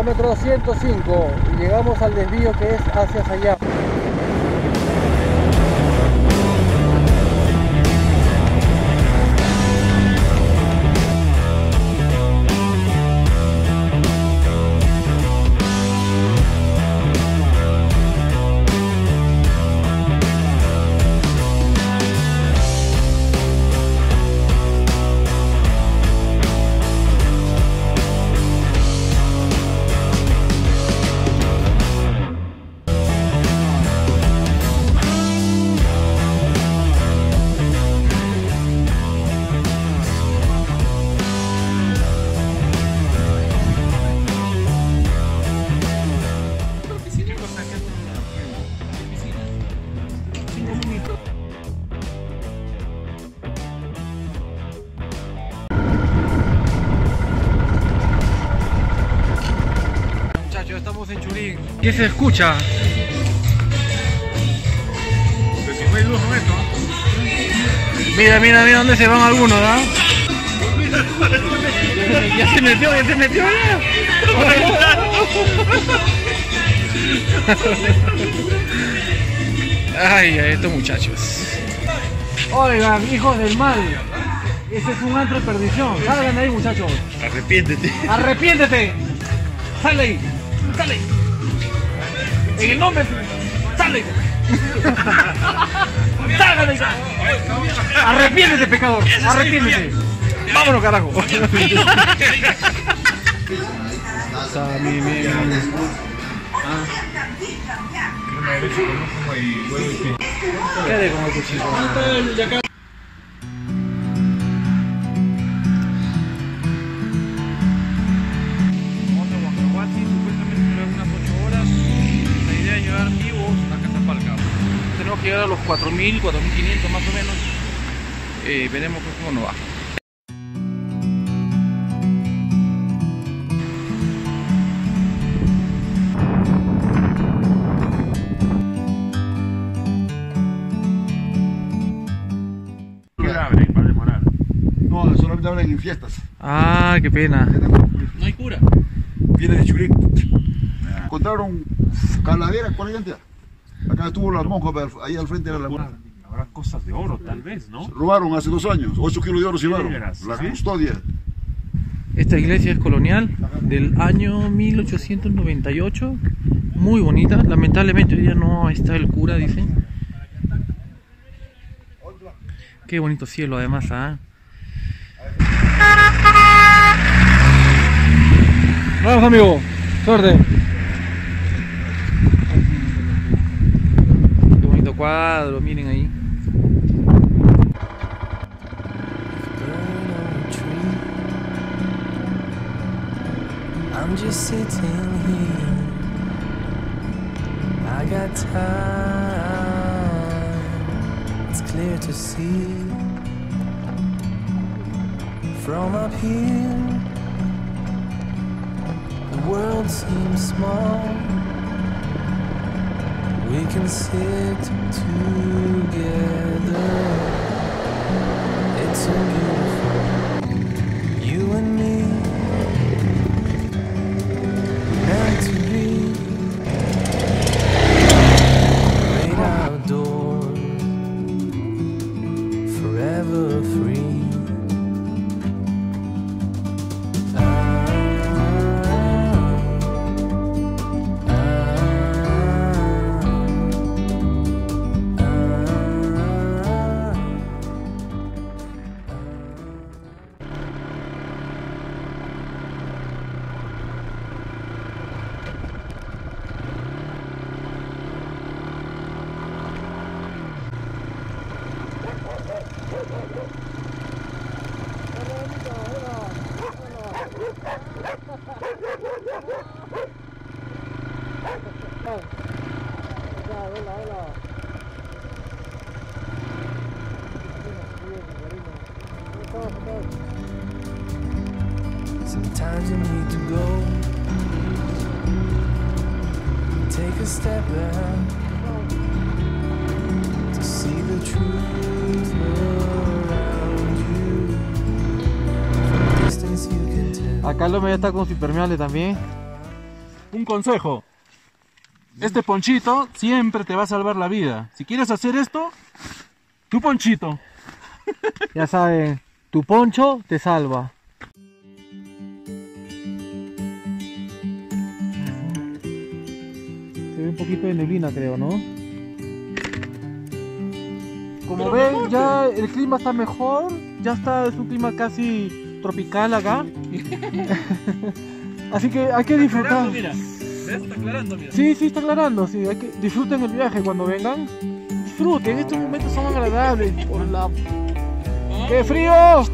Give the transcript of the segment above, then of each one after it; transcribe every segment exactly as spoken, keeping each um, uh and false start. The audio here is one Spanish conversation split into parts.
kilómetro ciento cinco y llegamos al desvío que es hacia Sayap. Estamos en Churín. ¿Qué se escucha? Pero si no hay luz, no esto. Mira, mira, mira dónde se van algunos, ¿ah? Ya se metió, ya se metió. Ay, a estos muchachos. Oigan, hijos del mal. Ese es un antro de perdición. Salgan de ahí, muchachos. Arrepiéntete. Arrepiéntete. Sale ahí. Sale. En el nombre. Sale. Salgan de ahí. Arrepiéntete, pecador. Arrepiéntete. Vámonos, carajo. ¿Qué haré con el cuchillo? Tenemos que llegar a los cuatro mil, cuatro mil quinientos más o menos. Eh, veremos cómo nos va. ¿Qué abren para demorar? No, solamente abren en fiestas. Ah, qué pena. No hay cura. Viene de Churín. Encontraron calavera, ¿cuál es la cantidad? Acá estuvo la monja, ahí al frente de la laguna. Habrá cosas de oro, tal vez, ¿no? Robaron hace dos años, ocho kilos de oro se llevaron. veras? La ¿Sí? custodia. Esta iglesia es colonial del año mil ochocientos noventa y ocho. Muy bonita. Lamentablemente hoy día no está el cura, dicen. Qué bonito cielo además, ¿ah? Vamos, amigo. Suerte. Qué bonito cuadro, miren ahí. I'm just sitting here. I got time. It's clear to see from up here. The world seems small. We can sit together. It's so beautiful. You and me. Meant to be great outdoors, forever free. Ah, ah, sometimes you need to go, take a step back to see the truth around you. From a distance you can tell. Acá lo medio está con su impermeable también. un consejo. Este ponchito siempre te va a salvar la vida. Si quieres hacer esto, tu ponchito. Ya saben, tu poncho te salva. Se ve un poquito de neblina, creo, ¿no? Como ven, ya el clima está mejor. Ya está, es un clima casi tropical acá. Así que hay que disfrutar. Mira, ¿ves? Está aclarando, mira. Sí, sí, está aclarando, sí. Hay que disfruten el viaje cuando vengan. Disfruten, estos momentos son agradables. Por la... ¡Qué frío!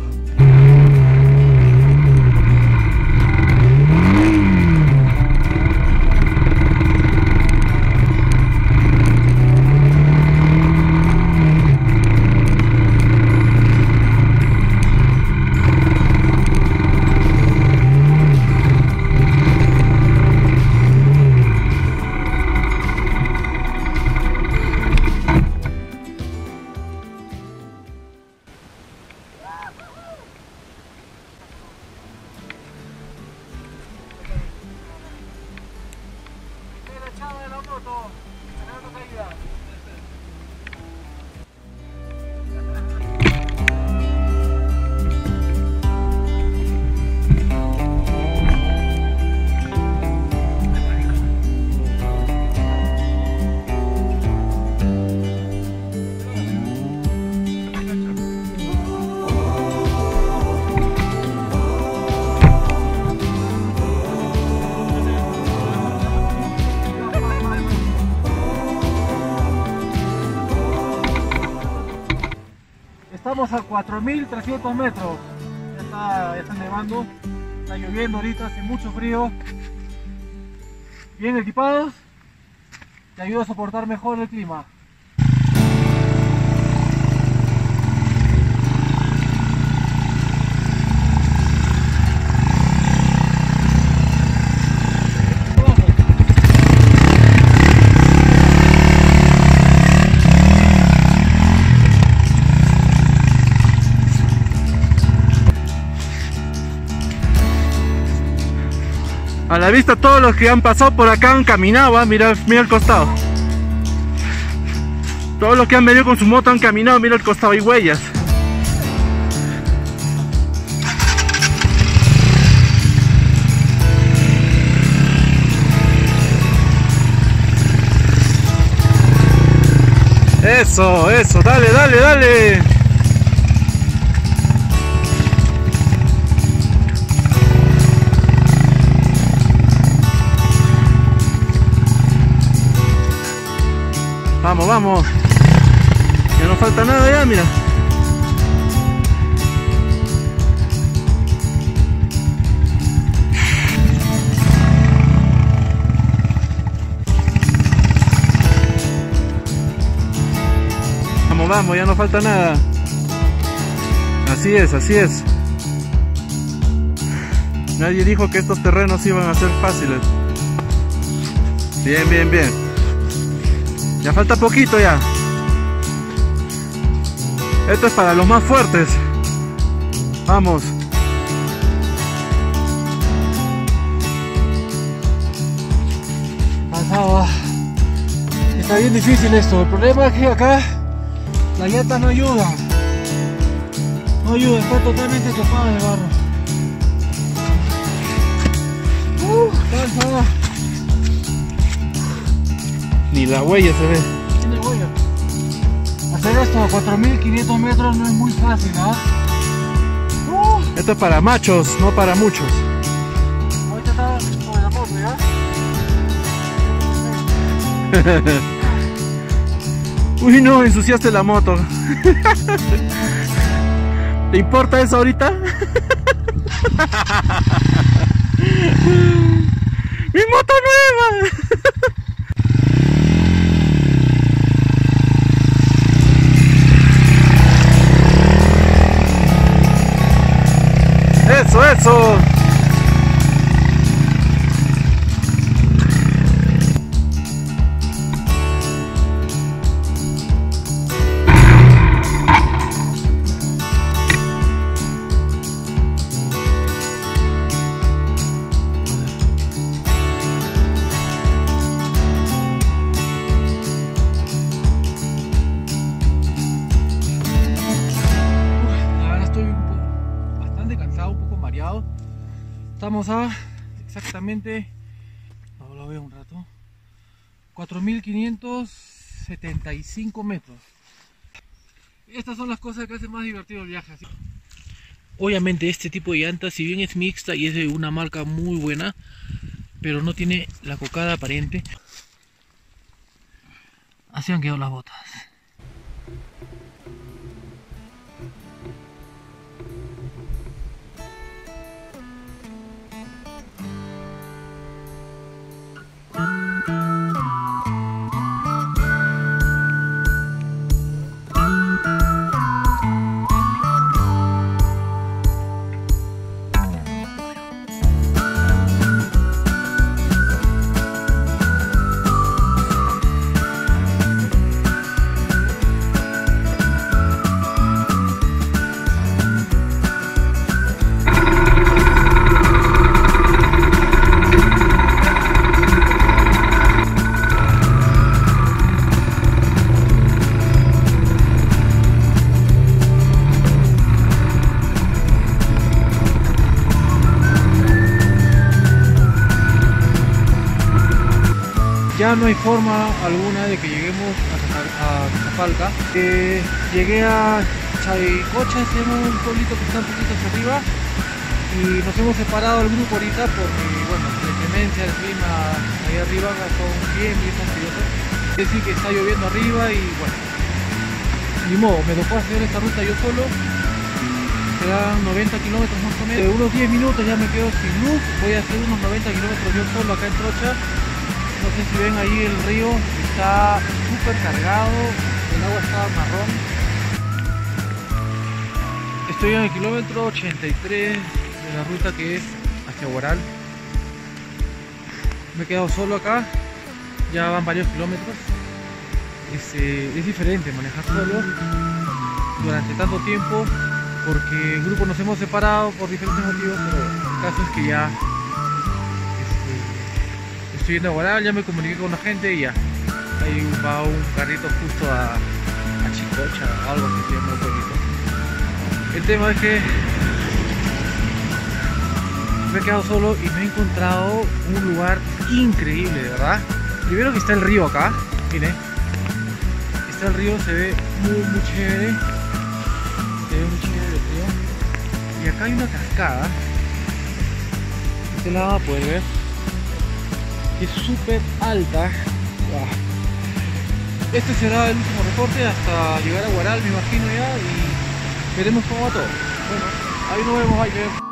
Estamos a cuatro mil trescientos metros. Ya está, ya está nevando. Está lloviendo ahorita, hace mucho frío. Bien equipados. Te ayuda a soportar mejor el clima. A la vista todos los que han pasado por acá han caminado, ¿eh? mira, mira el costado. Todos los que han venido con su moto han caminado, mira el costado, hay huellas. Eso, eso, dale, dale, dale. Vamos, vamos. Ya no falta nada ya, mira. Vamos, vamos, ya no falta nada. Así es, así es. Nadie dijo que estos terrenos iban a ser fáciles. Bien, bien, bien. Ya falta poquito ya. Esto es para los más fuertes. Vamos. Cansado. Está bien difícil esto. El problema es que acá las llantas no ayudan. No ayudan, está totalmente topado de barro. Uh, cansado. Ni la huella se ve. Tiene huella. Hacer esto a cuatro mil quinientos metros no es muy fácil, ¿no? Uh, Esto es para machos, no para muchos. ahorita está con la moto, ¿ya? Uy, no, ensuciaste la moto. ¿Te importa eso ahorita? ¡Mi moto nueva! Eso, eso. Estamos a exactamente, no lo veo un rato, cuatro mil quinientos setenta y cinco metros. Estas son las cosas que hacen más divertido el viaje así. Obviamente este tipo de llanta, si bien es mixta y es de una marca muy buena, pero no tiene la cocada aparente. Así han quedado las botas. Ya no hay forma alguna de que lleguemos a Cajapalca. Eh, llegué a Chaycocha, se llama un pueblito que está un poquito hacia arriba, y nos hemos separado el grupo ahorita porque, bueno, la inclemencia del clima ahí arriba son bien, bien fastidiosos. Es decir, que está lloviendo arriba y, bueno, ni modo, me tocó hacer esta ruta yo solo. Serán noventa kilómetros más o menos. De unos diez minutos ya me quedo sin luz. Voy a hacer unos noventa kilómetros yo solo acá en Trocha. No sé si ven ahí el río, está súper cargado, el agua está marrón. Estoy en el kilómetro ochenta y tres de la ruta que es hacia Huaral. Me he quedado solo acá, ya van varios kilómetros. Es, eh, es diferente manejar solo durante tanto tiempo, porque el grupo nos hemos separado por diferentes motivos, pero el caso es que ya estoy yendo a Huaral, ya me comuniqué con la gente y ya. Ahí va un carrito justo a, a Chicocha, algo así se llama el pueblito. El tema es que me he quedado solo y me he encontrado un lugar increíble, de verdad. Primero que está el río acá, miren. Está el río, se ve muy muy chévere. Se ve muy chévere el río. Y acá hay una cascada. Este lado va a poder ver. Es súper alta. Wow. Este será el último reporte hasta llegar a Huaral, me imagino ya, y veremos cómo va todo. Bueno, ahí nos vemos, bye.